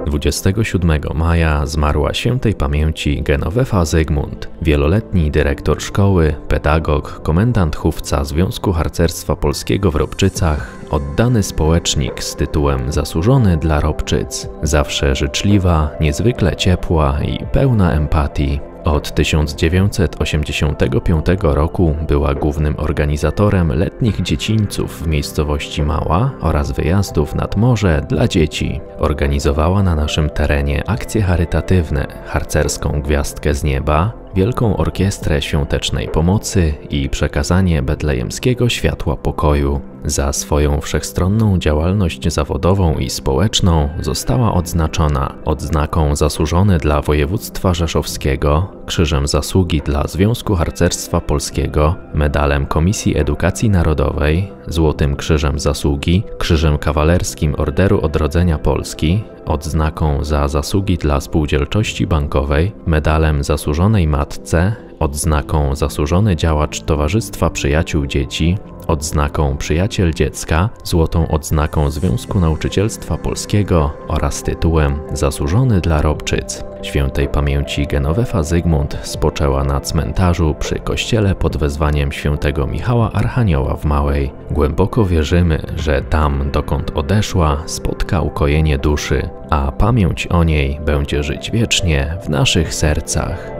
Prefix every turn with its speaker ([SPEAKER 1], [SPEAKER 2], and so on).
[SPEAKER 1] 27 maja zmarła świętej pamięci Genovefa Zygmunt, wieloletni dyrektor szkoły, pedagog, komendant chówca Związku Harcerstwa Polskiego w Robczycach, oddany społecznik z tytułem Zasłużony dla Robczyc, zawsze życzliwa, niezwykle ciepła i pełna empatii. Od 1985 roku była głównym organizatorem letnich dziecińców w miejscowości Mała oraz wyjazdów nad morze dla dzieci. Organizowała na naszym terenie akcje charytatywne, harcerską Gwiazdkę z Nieba, Wielką Orkiestrę Świątecznej Pomocy i przekazanie betlejemskiego światła pokoju. Za swoją wszechstronną działalność zawodową i społeczną została odznaczona odznaką Zasłużony dla Województwa Rzeszowskiego, Krzyżem Zasługi dla Związku Harcerstwa Polskiego, Medalem Komisji Edukacji Narodowej, Złotym Krzyżem Zasługi, Krzyżem Kawalerskim Orderu Odrodzenia Polski, odznaką za zasługi dla spółdzielczości bankowej, Medalem Zasłużonej Matce, odznaką Zasłużony Działacz Towarzystwa Przyjaciół Dzieci, odznaką Przyjaciel Dziecka, złotą odznaką Związku Nauczycielstwa Polskiego oraz tytułem Zasłużony dla Robczyc. Świętej pamięci Genovefa Zygmunt spoczęła na cmentarzu przy kościele pod wezwaniem świętego Michała Archanioła w Małej. Głęboko wierzymy, że tam, dokąd odeszła, spotka ukojenie duszy, a pamięć o niej będzie żyć wiecznie w naszych sercach.